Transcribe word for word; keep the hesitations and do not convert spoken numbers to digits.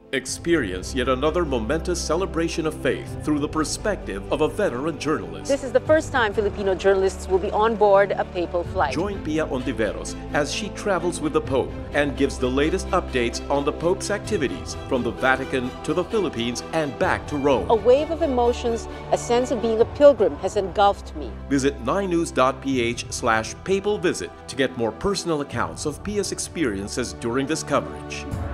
Experience yet another momentous celebration of faith through the perspective of a veteran journalist. This is the first time Filipino journalists will be on board a papal flight. Join Pia Ontiveros as she travels with the Pope and gives the latest updates on the Pope's activities from the Vatican to the Philippines and back to Rome. A wave of emotions, a sense of being a pilgrim has engulfed me. Visit nine news dot p h slash papal visit to get more personal accounts of Pia's experiences during this coverage.